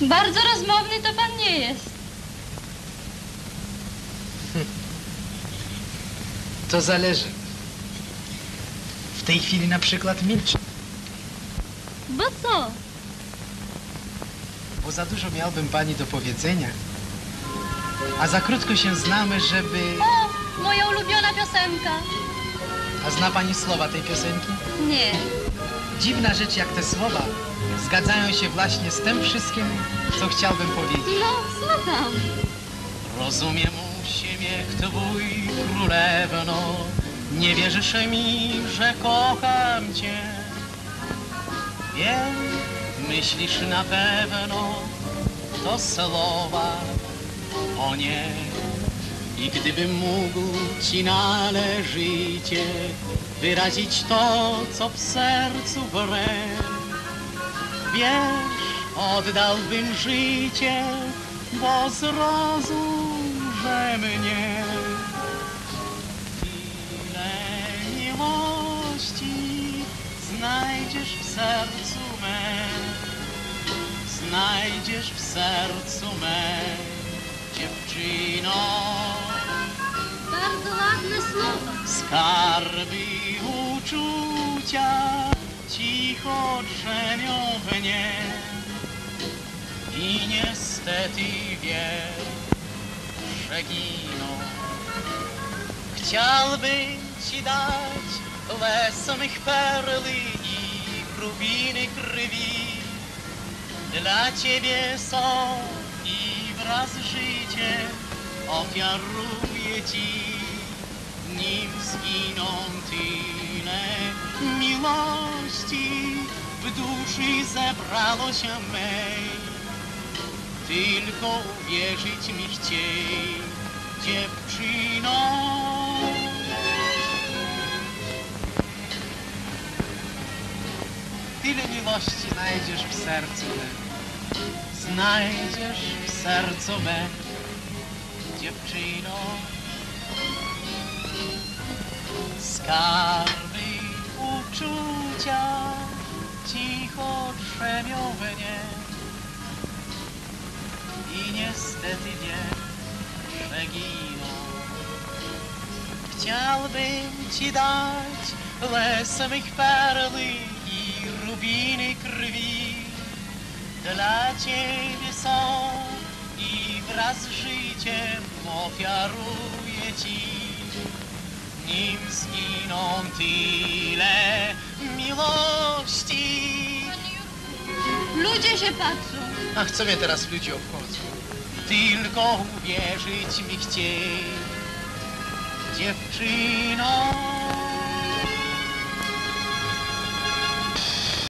Bardzo rozmowny to pan nie jest. To zależy. W tej chwili na przykład milczę. Bo co? Bo za dużo miałbym pani do powiedzenia. A za krótko się znamy, żeby... O, moja ulubiona piosenka. A zna pani słowa tej piosenki? Nie. Dziwna rzecz, jak te słowa zgadzają się właśnie z tym wszystkim, co chciałbym powiedzieć. No, słucham. Rozumiem uśmiech twój, królewno. Nie wierzysz mi, że kocham cię. Wiem, myślisz na pewno, to słowa o nie. I gdybym mógł ci należycie wyrazić to, co w sercu wrę, wiesz, oddałbym życie, bo zrozum, że mnie tyle miłości znajdziesz w sercu me, znajdziesz w sercu me, dziewczyno. Bardzo ładne słowa. Skarby uczucia cicho drzemią w nie i niestety wiesz, że giną. Chciałbym ci dać les mych perły i rubiny krwi. Dla ciebie są i wraz z życiem ofiaruję ci, nim zginą tyle miłości w duszy zebrało się mej. Tylko uwierzyć mi chciej, dziewczyno. Tyle miłości znajdziesz w sercu me, znajdziesz w sercu me, dziewczyno. Skarby uczucia cicho drzemią we mnie i niestety wiem, że giną. Chciałbym ci dać les mych perły i rubiny krwi. Dla ciebie są i wraz z życiem ofiaruję ci, nim zginą tyle miłości. Ludzie się patrzą. Ach, co mnie teraz ludzie obchodzą? Tylko uwierzyć mi chciej, dziewczyno.